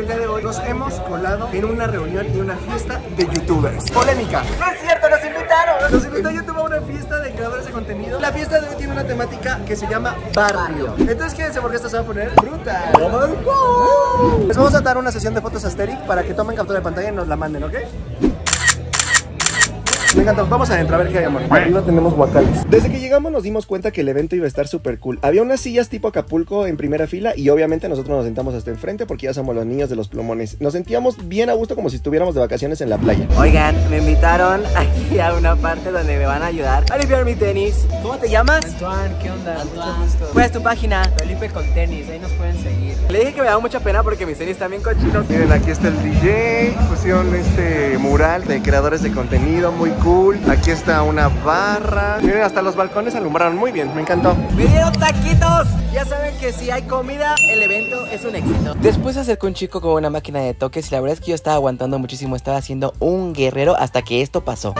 el día de hoy nos hemos colado en una reunión y una fiesta de youtubers. Polémica. No es cierto, nos invitaron. Nos invitó YouTube a una fiesta de creadores de contenido. La fiesta de hoy tiene una temática que se llama barrio. Entonces quédense porque esto se va a poner brutal. Les vamos a dar una sesión de fotos Asterix para que tomen captura de pantalla y nos la manden, ¿ok? Me encantó, vamos adentro a ver qué hay, amor. Arriba tenemos guacales. Desde que llegamos nos dimos cuenta que el evento iba a estar súper cool. Había unas sillas tipo Acapulco en primera fila y obviamente nosotros nos sentamos hasta enfrente porque ya somos los niños de los plumones. Nos sentíamos bien a gusto como si estuviéramos de vacaciones en la playa. Oigan, me invitaron aquí a una parte donde me van a ayudar a limpiar mi tenis. ¿Cómo te llamas? Antoine, ¿qué onda? Antoine. ¿Cuál es tu página? Felipe con tenis, ahí nos pueden seguir. Le dije que me da mucha pena porque mis tenis están bien cochinos. Miren, aquí está el DJ, pusieron este mural de creadores de contenido, muy cool. Aquí está una barra. Miren, hasta los balcones alumbraron muy bien, me encantó. ¡Me dieron taquitos! Ya saben que si hay comida, el evento es un éxito. Después se acercó un chico con una máquina de toques y la verdad es que yo estaba aguantando muchísimo. Estaba haciendo un guerrero hasta que esto pasó.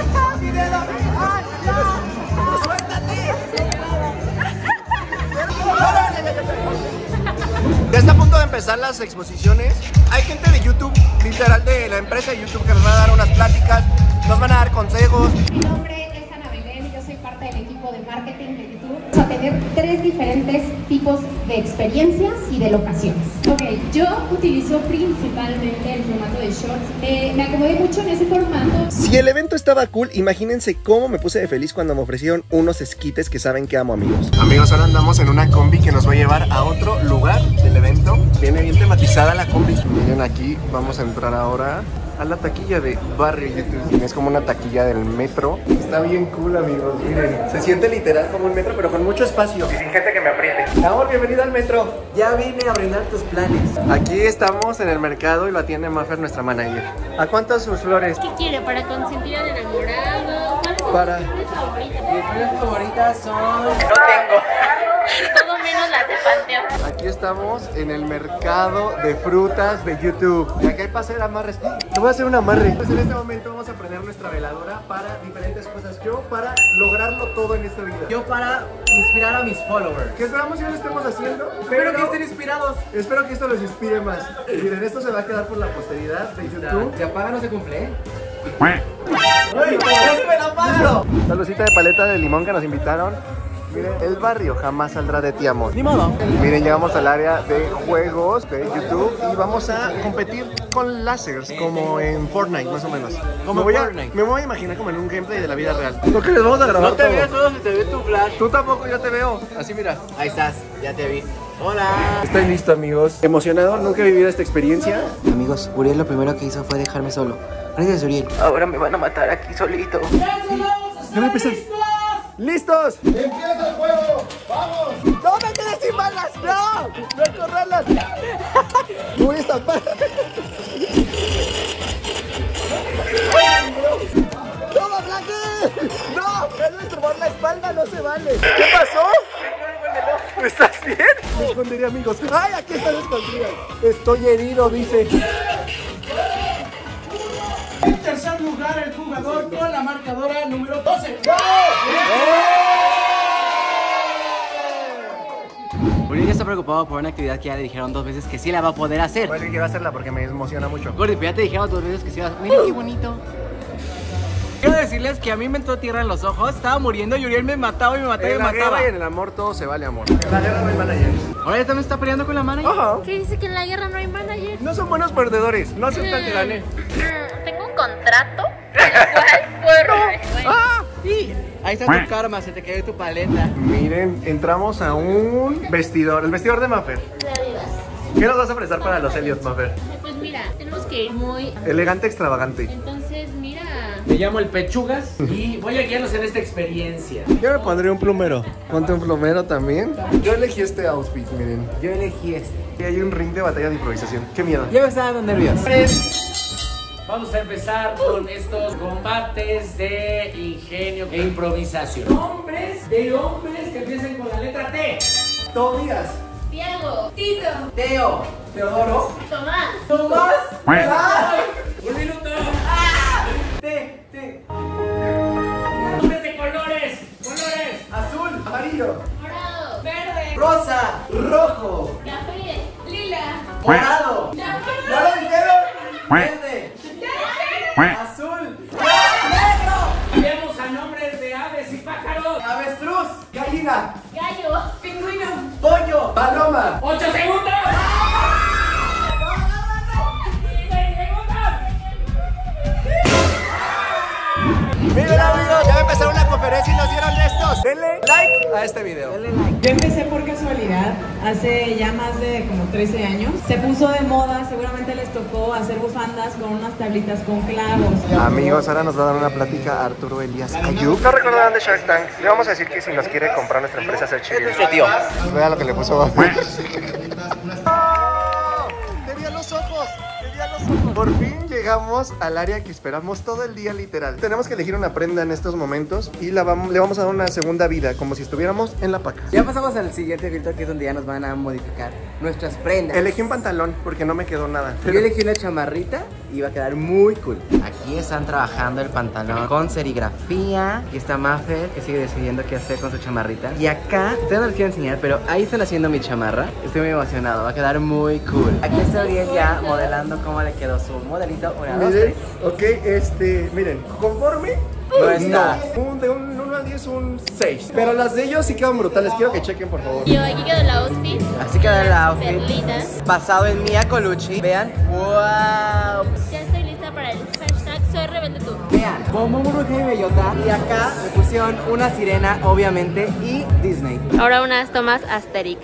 Ya está a punto de empezar las exposiciones. Hay gente de YouTube, literal de la empresa de YouTube, que nos van a dar unas pláticas, nos van a dar consejos. Mi nombre es Ana Belén, yo soy parte del equipo de marketing de YouTube. Vamos a tener 3 diferentes tipos de experiencias y de locaciones. Ok, yo utilizo principalmente el formato de shorts. Me acomodé mucho en ese formato. Si el evento estaba cool, imagínense cómo me puse de feliz cuando me ofrecieron unos esquites que saben que amo, amigos. Amigos, ahora andamos en una combi que nos va a llevar a otro lugar del evento. Viene bien tematizada la combi. Miren, aquí vamos a entrar ahora a la taquilla de Barrio YouTube. Es como una taquilla del metro. Está bien cool, amigos, miren. Se siente literal como un metro, pero con mucho espacio y sin gente que me apriete. Amor, bienvenida al metro. Ya vine a brindar tus planes. Aquí estamos en el mercado y lo atiende Mafer, nuestra manager. ¿A cuántas sus flores? ¿Qué quiere? ¿Para consentir al enamorado? ¿Cuáles son Para- sus flores favoritas? Mis flores favoritas son... No tengo. Todo menos las de Panteón. Aquí estamos en el mercado de frutas de YouTube. Y aquí hay para hacer amarres. Te voy a hacer un amarre. Pues en este momento vamos a prender nuestra veladora para diferentes cosas. Yo para lograrlo todo en esta vida. Yo para inspirar a mis followers. Que esperamos ya lo estemos haciendo. Espero que estén inspirados. Espero que esto los inspire más. Miren, esto se va a quedar por la posteridad de YouTube. Si apaga no se cumple, ¿eh? ¡Uy! ¡Ya se me la apago! Saludcita de paleta de limón que nos invitaron. Miren, el barrio jamás saldrá de ti, amor. Ni modo. Miren, llegamos al área de juegos de YouTube y vamos a competir con lásers, como en Fortnite, más o menos. Como en Fortnite. Me voy a imaginar como en un gameplay de la vida real. Porque les vamos a grabar No te todo. veo solo si te ve tu flash. Tú tampoco, yo te veo. Así, mira. Ahí estás, ya te vi. Hola. Estoy listo, amigos. Emocionado, nunca he vivido esta experiencia. Amigos, Uriel lo primero que hizo fue dejarme solo. Gracias, Uriel. Ahora me van a matar aquí solito. Ya va a empezar. ¡Listos! ¡Empieza el juego! ¡Vamos! ¡No me quedes sin balas! ¡No! ¡No hay correrlas! ¡Voy a estampar! ¡Toma, Blanque! ¡No! ¡Es nuestro por la espalda! ¡No se vale! ¿Qué pasó? ¿Estás bien? Me esconderé, amigos. ¡Ay, aquí están escondidas! Estoy herido, dice. En tercer lugar, el jugador con la marcadora número 12. Uriel ya está preocupado por una actividad que ya le dijeron 2 veces que sí la va a poder hacer. Bueno, quiero hacerla porque me emociona mucho. Gordy, pero ya te dijeron 2 veces que sí va a hacer. Miren qué bonito. Quiero decirles que a mí me entró tierra en los ojos, estaba muriendo y Uriel me mataba y me mataba y En me la mataba. guerra y en el amor todo se vale, amor. En la guerra no hay manager. Ahora ya también está peleando con la manager. Ajá. ¿Qué dice que en la guerra no hay manager? No son buenos perdedores, no aceptan que gane. Tengo un contrato. Bueno. ¡Ah! Sí. Ahí está tu karma, se te cayó tu paleta. Miren, entramos a un vestidor, el vestidor de Mafer. ¿Qué nos vas a prestar para los Elliot, Mafer? Pues mira, tenemos que ir muy... Elegante, extravagante. Entonces, mira... Me llamo el Pechugas y voy a guiarlos en esta experiencia. Yo me pondré un plumero. Ponte un plumero también. Yo elegí este outfit, miren. Yo elegí este. Y hay un ring de batalla de improvisación. ¡Qué miedo! Yo me estaba dando nervios. Vamos a empezar con estos combates de ingenio e improvisación. Nombres de hombres que empiecen con la letra T. Tobías. Tiago, Tito, Teo. Teodoro. Tomás, Tomás. ¡Ay! ¡Un minuto! T. Nombres de colores. Colores. Azul. Amarillo. morado, verde, Rosa. Rojo. café, lila, Morado. chaparro. ¿Ya lo Gallina. Gallo. Pingüino. Pollo. Paloma. 8 segundos. Miren amigos, ya va a empezar una conferencia y nos dieron estos. Denle like a este video. Yo empecé por casualidad, hace ya más de como 13 años. Se puso de moda, seguramente les tocó hacer bufandas con unas tablitas con clavos. Amigos, ahora nos va a dar una plática Arturo Elías Ayub. No recordarán de Shark Tank. Le vamos a decir que si nos quiere comprar nuestra empresa Search. Este tío. Vea lo que le puso. Tenía los ojos. Por fin llegamos al área que esperamos todo el día, literal. Tenemos que elegir una prenda en estos momentos y le vamos a dar una segunda vida, como si estuviéramos en la paca. Ya pasamos al siguiente filtro, que es donde ya nos van a modificar nuestras prendas. Elegí un pantalón porque no me quedó nada. Yo elegí una chamarrita y va a quedar muy cool. Aquí están trabajando el pantalón con serigrafía. Aquí está Maffer, que sigue decidiendo qué hacer con su chamarrita. Y acá, ustedes no les quiero enseñar, pero ahí están haciendo mi chamarra. Estoy muy emocionado, va a quedar muy cool. Aquí está Uriel ya modelando cómo le quedó su modelito. Una, dos, Miren, tres. ok, miren, conforme. No está. De un 1 al 10, un 6. Pero las de ellos sí quedan brutales. Quiero que chequen, por favor. Yo aquí quedó el outfit. Así queda el outfit. Perlitas. Basado en Mia Colucci. Vean. ¡Wow! Ya estoy lista para el hashtag Soy Rebelde Tú. Vean, como Burbuja y Bellota. Y acá me pusieron una sirena, obviamente, y Disney. Ahora unas tomas Asterix.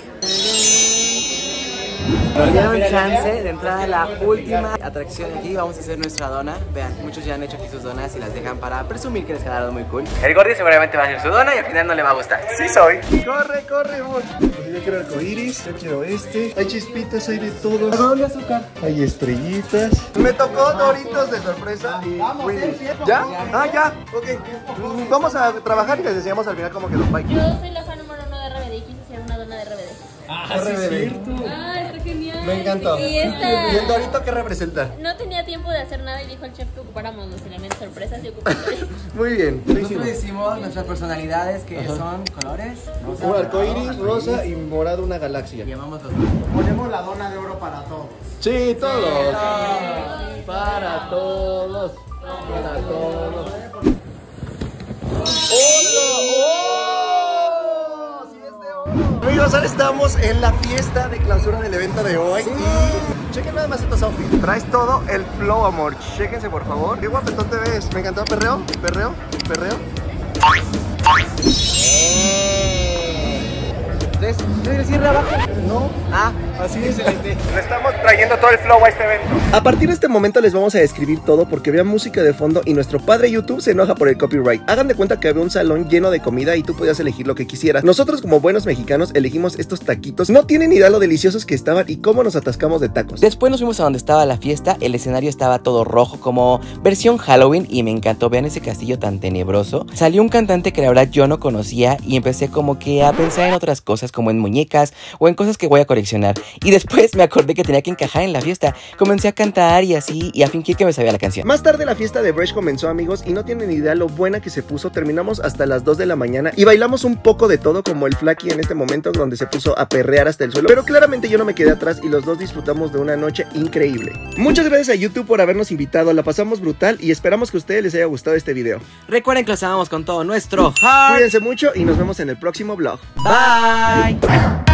Nos dieron chance de entrar a la última atracción de aquí. Vamos a hacer nuestra dona. Vean, muchos ya han hecho aquí sus donas y las dejan para presumir que les quedaron muy cool. El Gordy seguramente va a hacer su dona y al final no le va a gustar. Sí soy. Corre, corre, amor. Yo quiero arcoiris, yo quiero este. Hay chispitas, hay de todo. ¿Dónde azúcar? Hay estrellitas. Me tocó Doritos de sorpresa y Winnie's. ¿Ya? Ah, ya. Ok. Vamos a trabajar y les decíamos al final cómo quedó. Bye. Yo soy la fan número 1 de RBD y quise hacer una dona de RBD. Ah, está genial. Me encantó. Y ¿Y el Dorito qué representa? no tenía tiempo de hacer nada y dijo el chef que ocupáramos los elementos sorpresas y ocupamos. Muy bien. Nosotros hicimos nuestras personalidades que son colores. Rosa, Un arcoiris, morado, rosa gris, y morado una galaxia. y llamamos los Ponemos la dona de oro para todos. Sí, todos. Para todos. Para todos. Amigos, ahora estamos en la fiesta de clausura del evento de hoy. Y chequen nada más estos outfits. Traes todo el flow, amor. Chéquense, por favor. Qué guapetón te ves. Me encantó. Perreo, perreo, perreo. Entonces, ¿no cierra abajo? No. Ah, Así es, excelente. Le estamos trayendo todo el flow a este evento. A partir de este momento les vamos a describir todo porque había música de fondo y nuestro padre YouTube se enoja por el copyright. Hagan de cuenta que había un salón lleno de comida y tú podías elegir lo que quisieras. Nosotros, como buenos mexicanos, elegimos estos taquitos. No tienen idea lo deliciosos que estaban y cómo nos atascamos de tacos. después nos fuimos a donde estaba la fiesta. El escenario estaba todo rojo, como versión Halloween, y me encantó. Vean ese castillo tan tenebroso. Salió un cantante que la verdad yo no conocía y empecé como que a pensar en otras cosas, como en muñecas o en cosas que voy a coleccionar. Y después me acordé que tenía que encajar en la fiesta. Comencé a cantar y así, y a fingir que me sabía la canción. Más tarde la fiesta de Bresh comenzó, amigos, y no tienen idea lo buena que se puso. Terminamos hasta las 2 de la mañana y bailamos un poco de todo, como el Flaky en este momento, donde se puso a perrear hasta el suelo. Pero claramente yo no me quedé atrás y los dos disfrutamos de una noche increíble. Muchas gracias a YouTube por habernos invitado, la pasamos brutal y esperamos que a ustedes les haya gustado este video. Recuerden que los amamos con todo nuestro heart. Cuídense mucho y nos vemos en el próximo vlog. Bye.